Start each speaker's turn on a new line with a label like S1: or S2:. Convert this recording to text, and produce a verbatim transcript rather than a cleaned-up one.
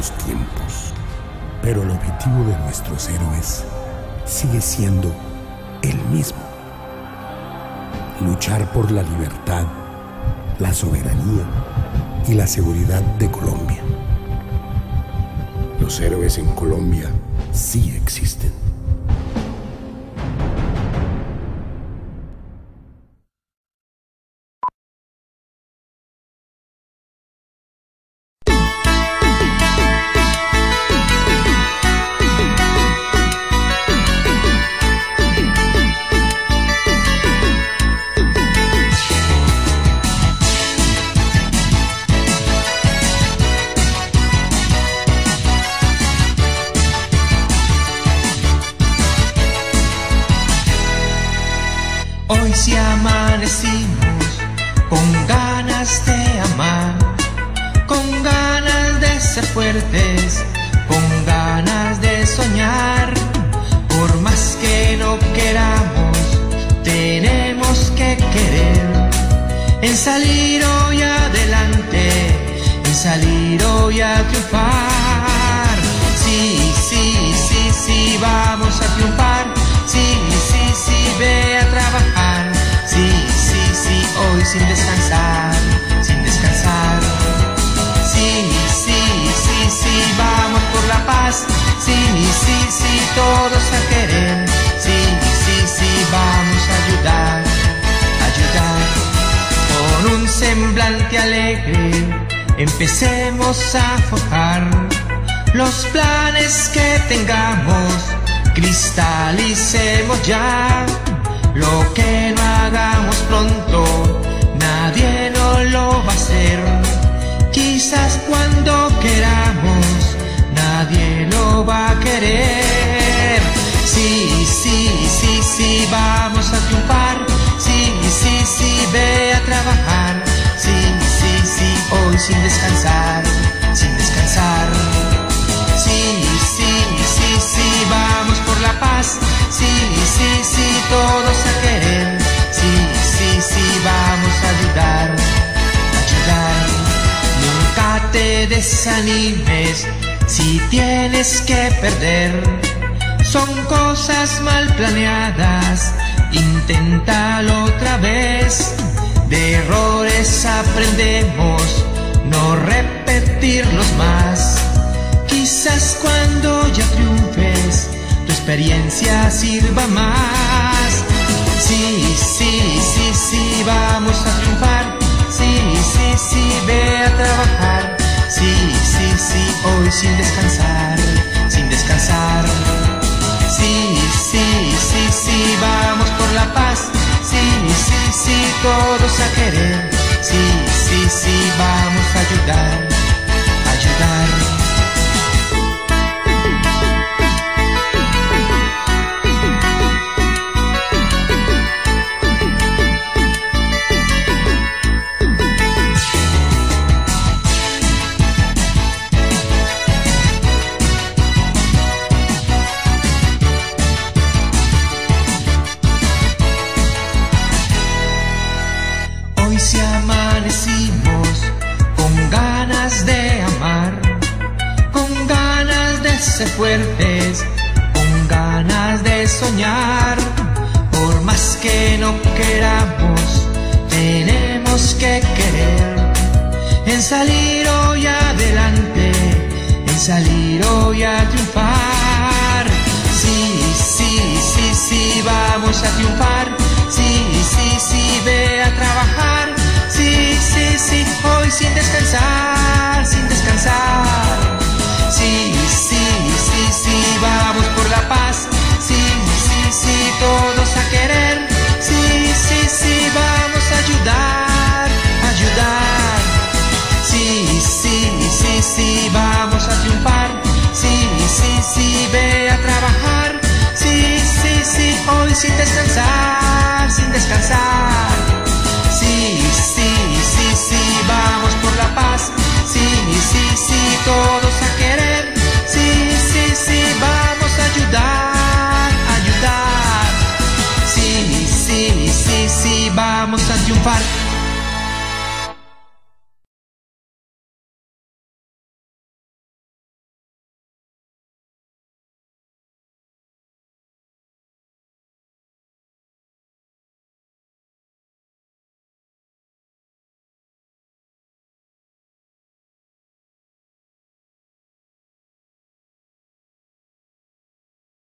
S1: los tiempos, pero el objetivo de nuestros héroes sigue siendo el mismo: luchar por la libertad, la soberanía y la seguridad de Colombia. Los héroes en Colombia sí existen.
S2: Hoy sí amanecimos con ganas de amar, con ganas de ser fuertes, con ganas de soñar. Por más que no queramos, tenemos que querer en salir hoy adelante, en salir hoy a triunfar. Sí, sí, sí, sí, vamos a triunfar. Sí, sí, sí, ve a trabajar. Sí, sí, sí, hoy sin descansar, sin descansar. Sí, sí, sí, sí, vamos por la paz. Sí, sí, sí, todos a querer. Sí, sí, sí, vamos a ayudar, ayudar. Con un semblante alegre empecemos a forjar los planes que tengamos. Cristalicemos ya lo que no hagamos pronto, nadie nos lo va a hacer. Quizás cuando queramos, nadie lo va a querer. Sí, sí, sí, sí, vamos a triunfar. Sí, sí, sí, ve a trabajar. Sí, sí, sí, hoy sin descansar, sin descansar. Sí, sí, sí, sí, vamos por la paz. Sí, sí, sí, todos a querer. Sí, sí, sí, vamos a ayudar, ayudar. Nunca te desanimes si tienes que perder. Son cosas mal planeadas, inténtalo otra vez. De errores aprendemos, no repetirlos más. Quizás cuando ya triunfes, tu experiencia sirva más. Sí, sí, sí, sí, vamos a triunfar. Sí, sí, sí, ve a trabajar. Sí, sí, sí, hoy sin descansar, sin descansar. Sí, sí, sí, sí, vamos por la paz. Sí, sí, sí, todos a querer. Sí, sí, sí, vamos a ayudar, ayudar. Hoy sí amanecimos con ganas de amar, con ganas de ser fuertes, con ganas de soñar. Por más que no queramos, tenemos que querer en salir hoy adelante, en salir hoy a triunfar. Sí, sí, sí, sí, vamos a triunfar. Sí, sí, sí, ve a trabajar. Sí, sí, sí, hoy sin descansar, sin descansar. Sí, sí, sí, sí, vamos por la paz. Sí, sí, sí, todos a querer. Sí, sí, sí, vamos a ayudar, ayudar. Sí, sí, sí, sí, vamos a triunfar. Sí, sí, sí, ve a trabajar. Sí, sí, sí, hoy sin descansar, sin descansar. Sí, sí, sí, sí, vamos por la paz. Sí, sí, sí, todos a querer. Sí, sí, sí, vamos a ayudar, ayudar. Sí, sí, sí, sí, vamos a triunfar.